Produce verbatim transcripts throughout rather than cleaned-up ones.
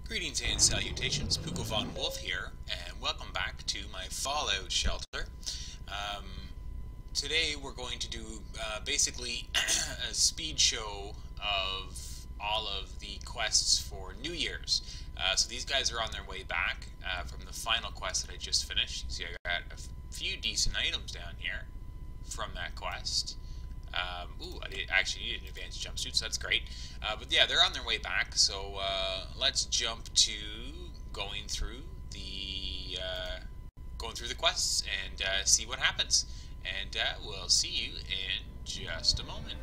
Greetings and salutations, Pooko von Wulfe here, and welcome back to my Fallout shelter. Um, today we're going to do uh, basically a speed show of all of the quests for New Year's. Uh, so these guys are on their way back uh, from the final quest that I just finished. You see I got a few decent items down here from that quest. Um, ooh, I did actually need an advanced jumpsuit, so that's great. Uh, but yeah, they're on their way back, so uh, let's jump to going through the uh, going through the quests and uh, see what happens. And uh, we'll see you in just a moment.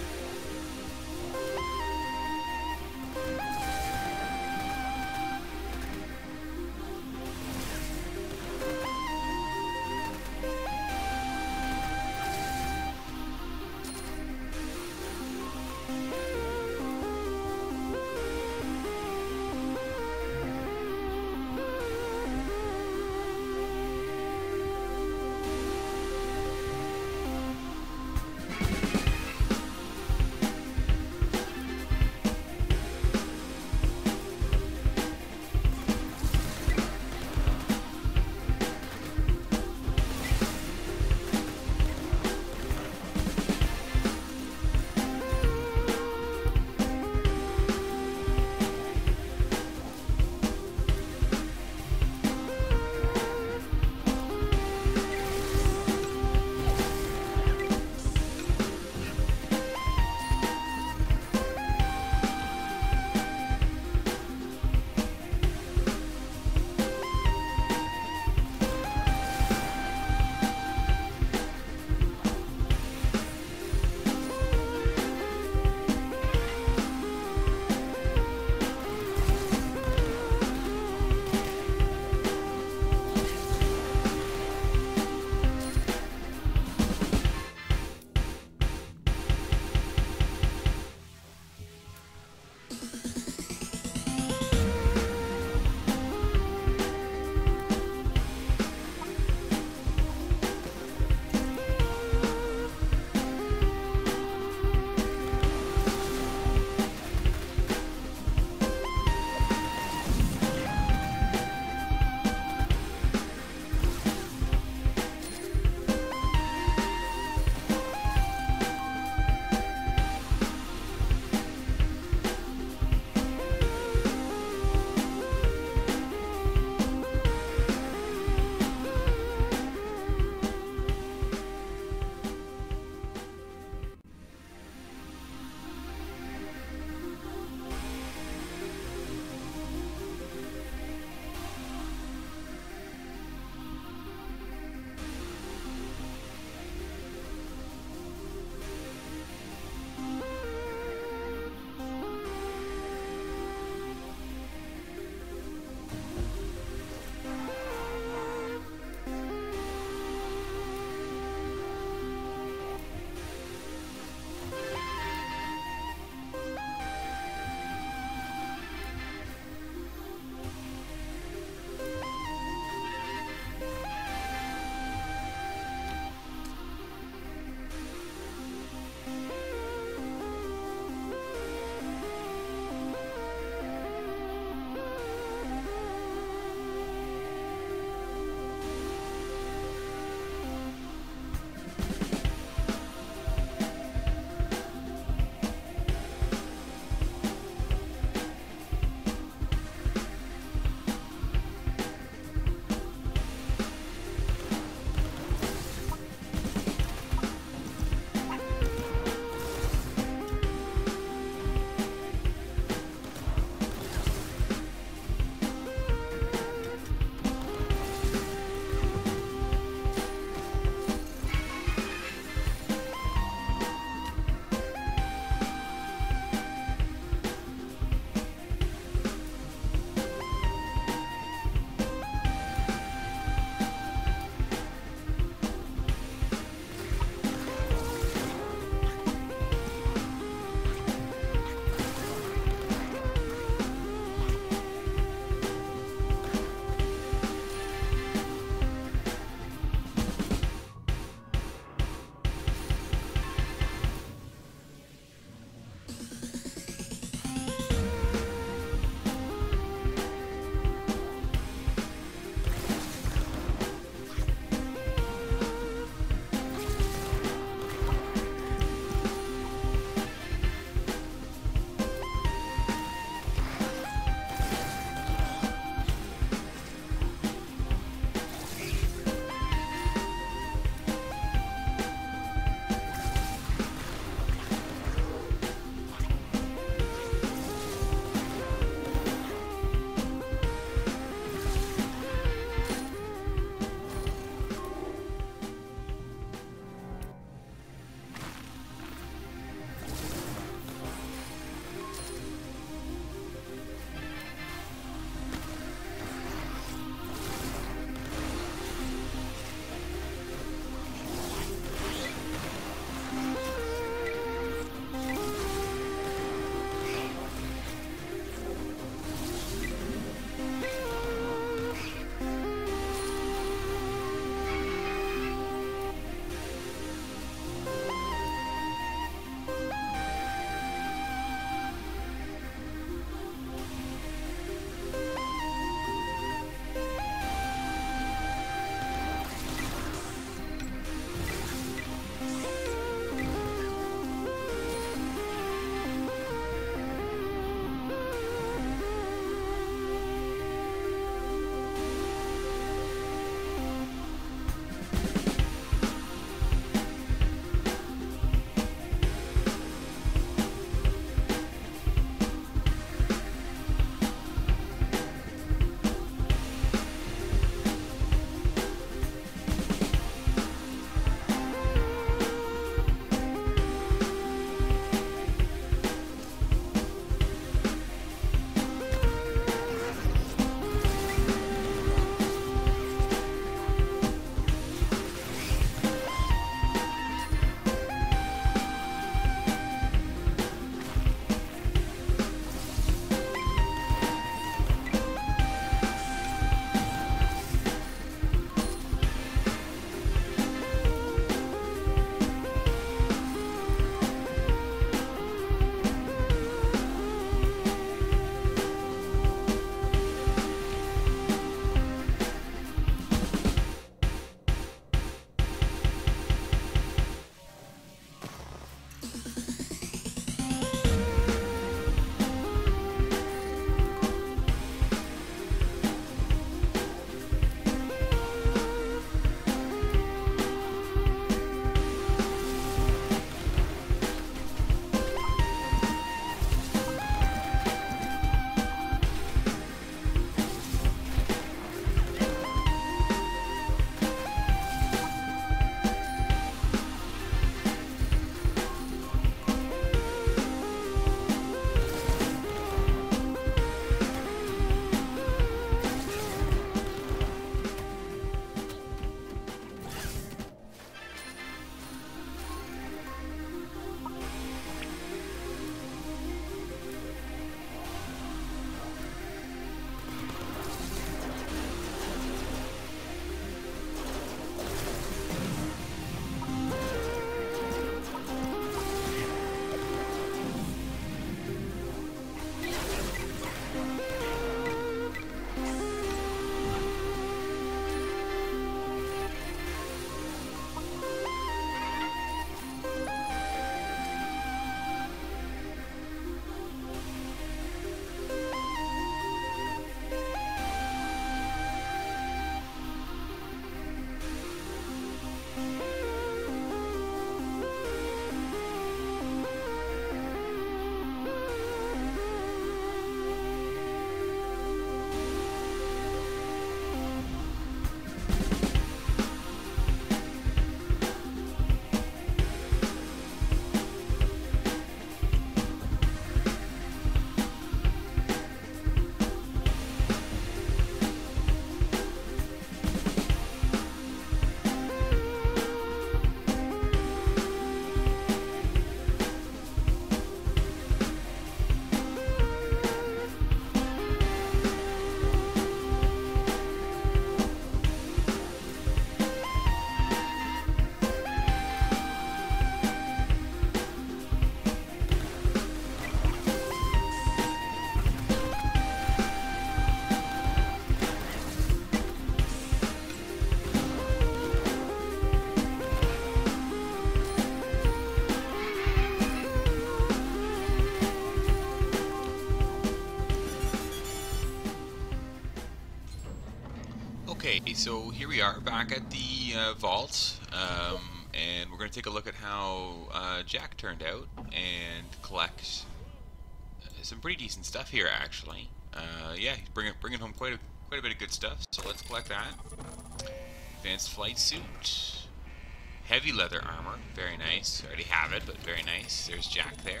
Okay, so here we are back at the uh, vault, um, and we're going to take a look at how uh, Jack turned out and collect some pretty decent stuff here, actually. Uh, yeah, he's bringing bringing home quite a quite a bit of good stuff. So let's collect that. Advanced flight suit, heavy leather armor, very nice. Already have it, but very nice. There's Jack there.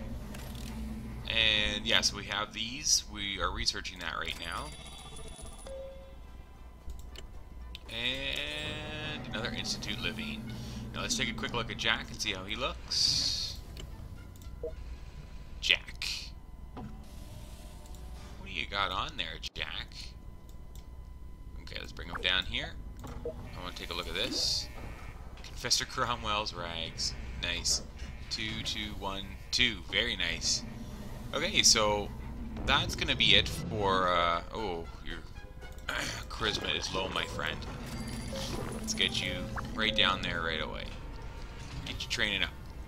And yeah, so we have these. We are researching that right now. And another Institute Living. Now let's take a quick look at Jack and see how he looks. Jack. What do you got on there, Jack? Okay, let's bring him down here. I want to take a look at this. Confessor Cromwell's rags. Nice. Two, two, one, two. Very nice. Okay, so that's going to be it for... Uh, oh, your charisma is low, my friend. Let's get you right down there right away. Get you training up.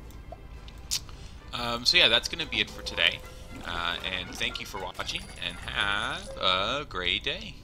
Um, so yeah, that's going to be it for today. Uh, and thank you for watching, and have a great day.